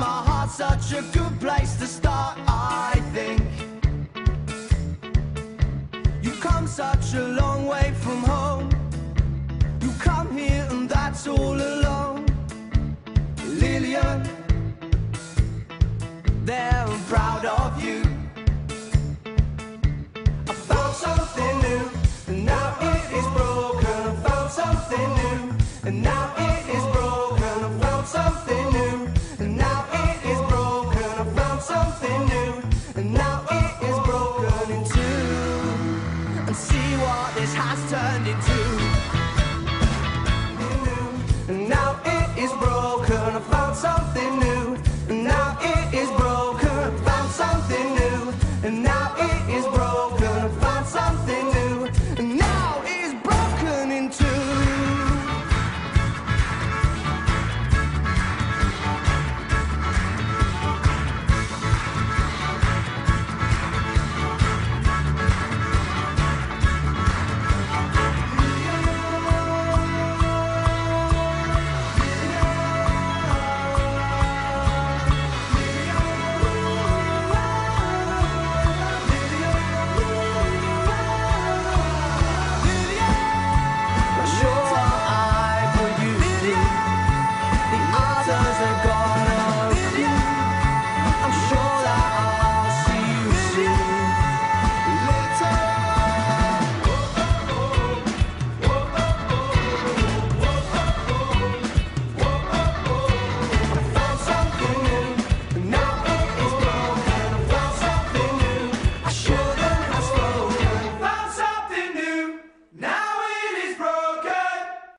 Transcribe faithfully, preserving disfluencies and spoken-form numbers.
my heart such a good place to start, I think. You've come such a long way from home. You come here and that's all alone.